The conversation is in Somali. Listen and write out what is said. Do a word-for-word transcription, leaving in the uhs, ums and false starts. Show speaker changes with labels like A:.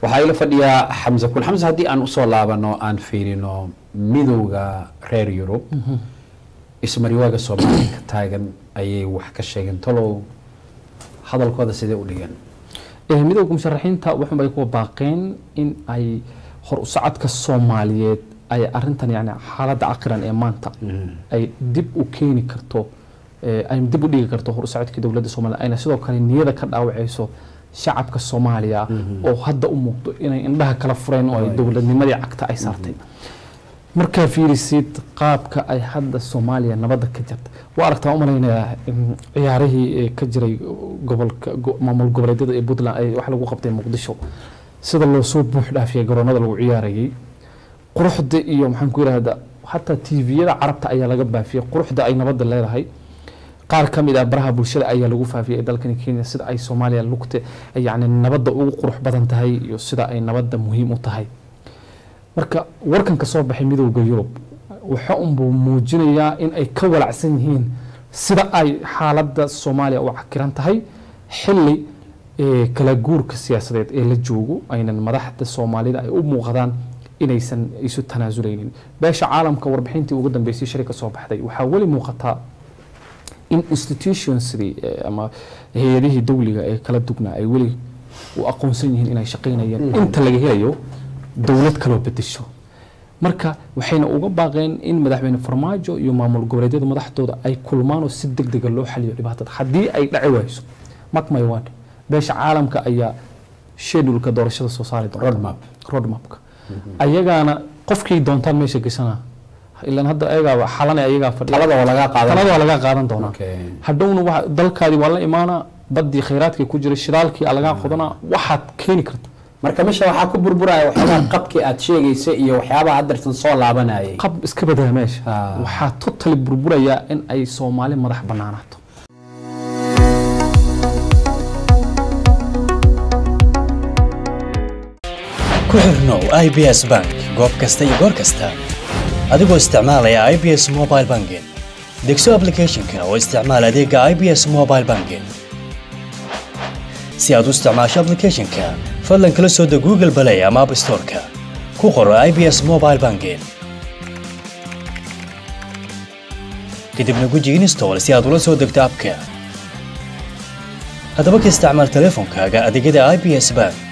A: waxaa ila fadhiyaa Xamza kul Xamza hadii aan u soo laabano aan fiirino midowga reer Yurub ismariwaaga Soomaaliya taagan ayay wax ka sheegeen talow hadalkooda sidee u dhigan
B: ee midowga musharaxiinta waxaan bay ku baaqeen in ay hor u socodka Soomaaliyeed ay arintan yani xaaladda aqran ee maanta ay dib u keeni karto ay dib u dhigi karto hor u socodka dawladda Soomaaliya ayna sidoo kale niyada ka dhaawacayso shacabka Soomaaliya oo hadda u muuqdo inay indhaha kala fureen oo ay dawladnimadii cagta ay saartay marka fiirisid qaabka ay hadda Soomaaliya nabadda ka jirta waa aragtaa u maleynaya ciyaarihii ka jiray gobolka maamul goboleedyada ee Puntland ay wax lagu qabtay Muqdisho sida loo soo buux dhaafiyay garoonada lagu ciyaarayay quruxda iyo maxaan ku yiraahdaa hatta T V-yada Carabta ayaa laga baafiyay quruxda ay nabadda leedahay qaar kamid ah baraha bulshada ayaa lagu faafiyay dalkan Kenya sida ay Soomaaliya lugta yani nabadda ugu qurux badan tahay iyo sida ay nabadda muhiim u tahay marka warkan ka soo baxay midowga Yurub waxa uu muujinayaa in ay ka walacsan yihiin sida ay xaaladda Soomaaliya u cakiran tahay xilli ee kala guurka siyaasadeed ee la joogo aynan madaxda Soomaalida ay u muuqdaan inaysan isu tanaasuleynin beesha caalamka warbixintii ugu dambeysay shirka soo baxday waxa wali muuqata in institutions ama hay'adaha dawliga ee kala dugnaa ay wali u aqoonsan yihiin inay shaqeynayaan inta laga helayo dawlad kala bedesho marka waxayna uga baaqeen in madaxweyne Farmaajo iyo maamul goboleedyada madaxdooda ay kulmaan oo si degdeg ah loo xaliyo dhibaatada hadii ay dhaci wayso makmay waan beesha caalamka ayaa schedule-ka doorashada soo saaray
A: roadmap
B: roadmap-ka ayagana qofkii doontaan meesha gashanaa ilaa hadda ayaga xalanay ayaga fadhiya
A: talada waa laga qaadan
B: talada waa laga qaadan doonaa hadhowna dalkaadi waa la imaana badii khayraadkii ku jiray shidaalkii laga qodana waxaad keeni kartaa
A: marka meesha waxa ku burburaya waxyaaba qabkii aad sheegaysay iyo waxyaaba hadartan soo laabanayay
B: qab iska badaa meesha waxa totally burburaya in ay Soomaali madax banaanaato
C: ku xirno I B S Bank goob kasta iyo goor kasta adigoo isticmaalaya I B S Mobile Banking degso application-ka oo isticmaal adeega I B S Mobile Banking si aad u isticmaasho application-ka fadlan kala soo deg Google Play ama App Store-ka ku qoro I B S Mobile Banking kadibna guji install si aad ula soo degto app-ka haddaba ka isticmaal teleefankaaga adeegyada I B S Bank